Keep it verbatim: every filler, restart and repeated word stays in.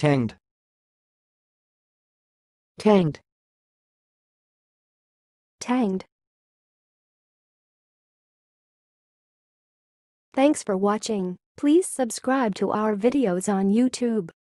tanged, tanged, tanged. Thanks for watching. Please subscribe to our videos on YouTube.